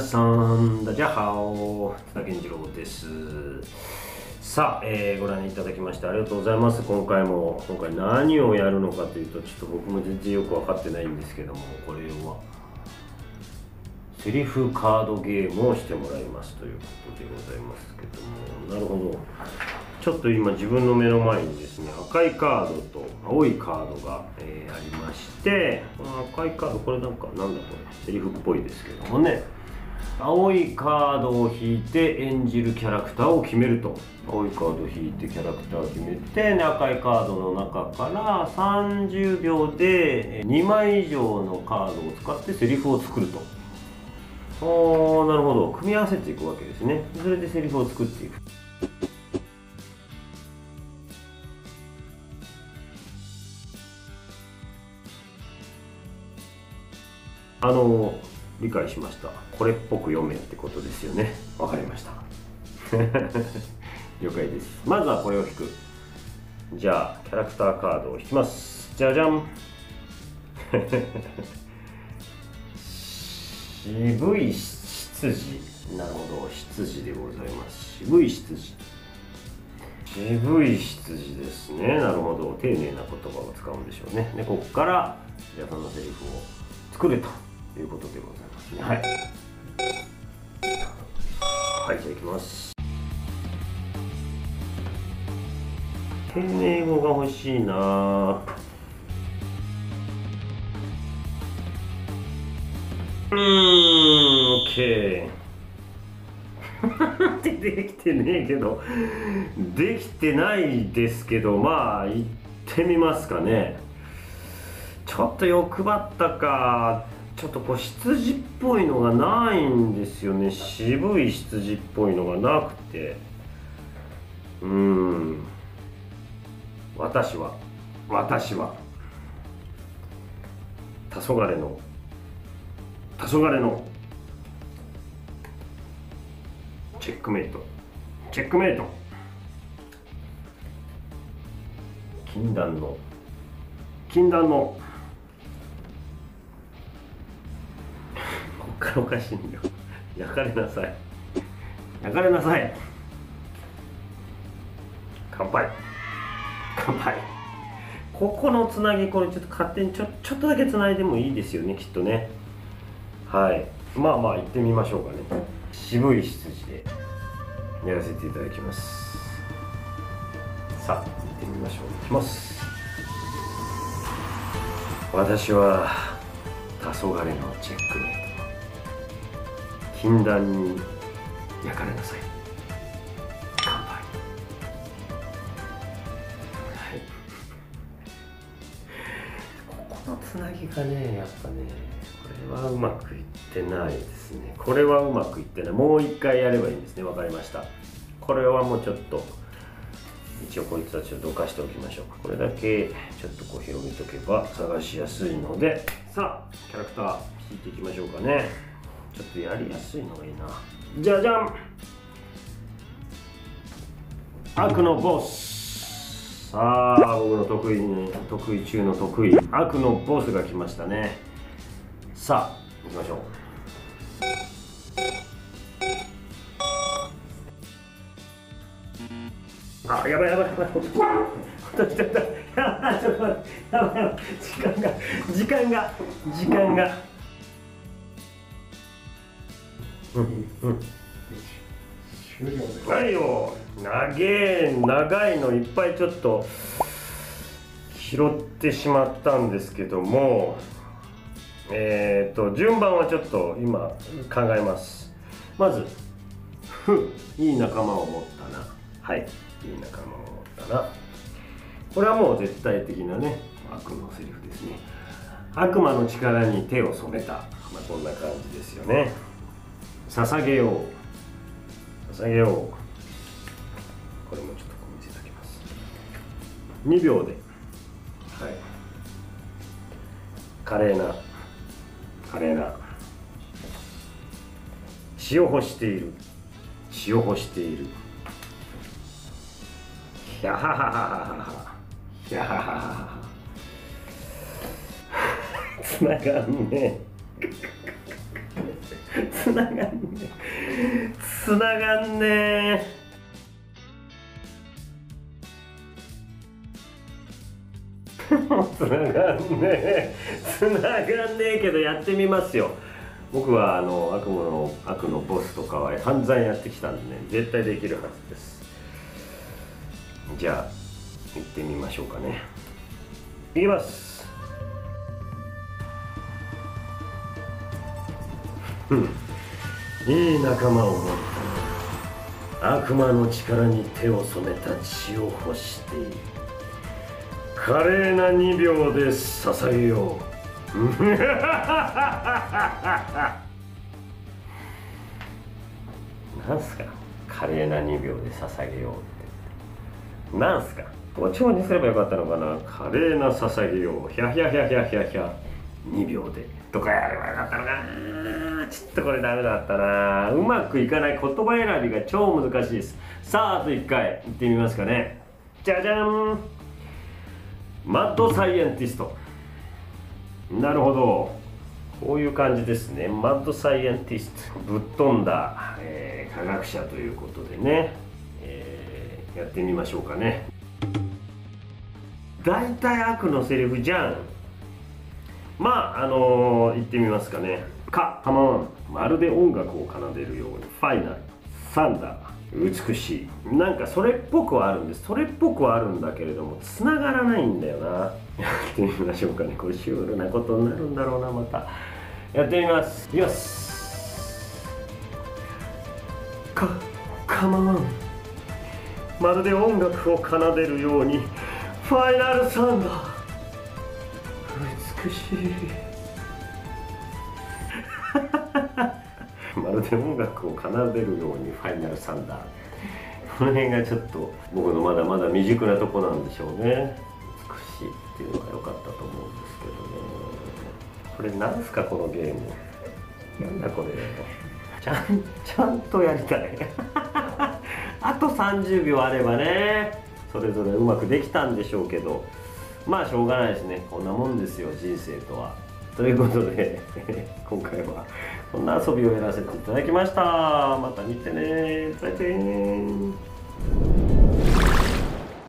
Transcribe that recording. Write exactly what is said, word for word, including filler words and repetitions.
さん、ダジャハオ、津田健次郎です。さあ、えー、ご覧いただきましてありがとうございます。今回も、今回何をやるのかというと、ちょっと僕も全然よく分かってないんですけども、これは、セリフカードゲームをしてもらいますということでございますけども、なるほど。ちょっと今自分の目の前にですね、赤いカードと青いカードが、えー、ありまして、この赤いカード、これなんかなんだこれ、セリフっぽいですけどもね、青いカードを引いて演じるキャラクターを決めると。青いカードを引いてキャラクターを決めて、赤いカードの中からさんじゅうびょうでにまい以上のカードを使ってセリフを作ると。おー、なるほど。組み合わせていくわけですね。それでセリフを作っていく。あの理解しました。これっぽく読めってことですよね。わかりました。了解です。まずはこれを引く。じゃあキャラクターカードを引きます。じゃじゃん。渋い執事。なるほど、執事でございます。渋い執事。渋い執事ですね。なるほど。丁寧な言葉を使うんでしょうね。で、ここからじゃあそのセリフを作れということでございますね。はい。はい、じゃあいきます。丁寧語が欲しいな。うーん、オッケー。できてねえけど、できてないですけど、まあ、行ってみますかね。ちょっと欲張ったか。ちょっとこう羊っぽいのがないんですよね。渋い羊っぽいのがなくて。うーん。私は、私は、黄昏の、黄昏の、チェックメイト、チェックメイト、禁断の、禁断の、こっからおかしいんだよ。焼かれなさい。焼かれなさい。乾杯。乾杯。ここのつなぎ、これちょっと勝手にちょ、ちょっとだけつないでもいいですよね、きっとね。はい。まあまあ、行ってみましょうかね。渋い羊でやらせていただきます。さあ、行ってみましょう。いきます。私は黄昏のチェックメイト。禁断に焼かれなさい。乾杯。はい。ここのつなぎがね、やっぱね、これはうまくいってないですね。これはうまくいってない。もう一回やればいいんですね。わかりました。これはもうちょっと、一応こいつはちょっとどかしておきましょうか。これだけちょっとこう広げておけば探しやすいので、さあ、キャラクター引いていきましょうかね。ちょっとやりやすいのがいいな。じゃじゃん。悪のボス。さあ、僕の得意に、得意中の得意。悪のボスが来ましたね。さあ、行きましょう。あ、やばいやばいやばい。ちょっとちょっと、やばい、ちょっと待って、やばいやばい。時間が、時間が、時間が。うんうん。はいよ。長え、長いのいっぱいちょっと拾ってしまったんですけども、えーと、順番はちょっと今考えます。まず、ふ、いい仲間を持ったな。はい、いい仲間を持ったな。これはもう絶対的なね、悪のセリフですね。悪魔の力に手を染めた。まあ、こんな感じですよね。捧げよう。捧げよう。これもちょっと見せていただきます。にびょうで。はい。華麗な。華麗な。血を干している。血を干している。ひゃははははは。ひゃはははは。つながんねえ。 つながんねつながんねつながんねえつながんねえけどやってみますよ。僕はあの悪夢の悪のボスとかは散々やってきたんでね、絶対できるはずです。じゃあ行ってみましょうかね。いきます。うんいい仲間を持った悪魔の力に手を染めた血を欲している。華麗なにびょうで捧げよう。なんすか華麗なにびょうで捧げようってなんすか。お蝶にすればよかったのかな。華麗な捧げようヒャヒャヒャヒャヒャヒャにびょうでとかやればよかったのかな。ちょっとこれダメだったな。うまくいかない言葉選びが超難しいです。さああといっかいいってみますかね。じゃじゃん、マッドサイエンティスト。なるほど、こういう感じですね。マッドサイエンティスト、ぶっ飛んだ、えー、科学者ということでね、えー、やってみましょうかね。大体悪のセリフじゃん。まああのー、言ってみますかね。か、カモン、まるで音楽を奏でるように、ファイナル、サンダー、美しい。なんかそれっぽくはあるんです。それっぽくはあるんだけれども、つながらないんだよな。やってみましょうかね。これシュールなことになるんだろうな、また。やってみます。いきます。か、カモン、まるで音楽を奏でるように、ファイナルサンダー、美しい。まるで音楽を奏でるようにファイナルサンダー。この辺がちょっと僕のまだまだ未熟なとこなんでしょうね。美しいっていうのが良かったと思うんですけどね。これなんすかこのゲーム。なんだこれ。ちゃんちゃんとやりたい。あとさんじゅうびょうあればね、それぞれうまくできたんでしょうけど、まあしょうがないですね。こんなもんですよ、人生とは。ということで今回はこんな遊びをやらせていただきました。また見てね。再見。